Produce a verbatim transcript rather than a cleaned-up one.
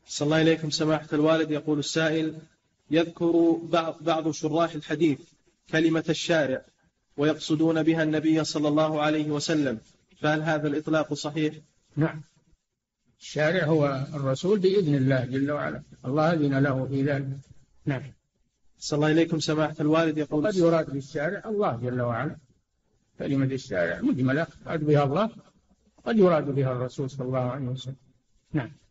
صلى الله إليكم سماحة الوالد. يقول السائل: يذكر بعض, بعض شراح الحديث كلمة الشارع ويقصدون بها النبي صلى الله عليه وسلم، فهل هذا الإطلاق صحيح؟ نعم، الشارع هو الرسول بإذن الله جل وعلا، الله أذن له في ذلك. نعم. صلى الله إليكم سماحة الوالد. يقول: قد يراد بالشارع الله جل وعلا، كلمة الشارع مجملة قد بها الله، قد يراد بها الرسول صلى الله عليه وسلم. نعم.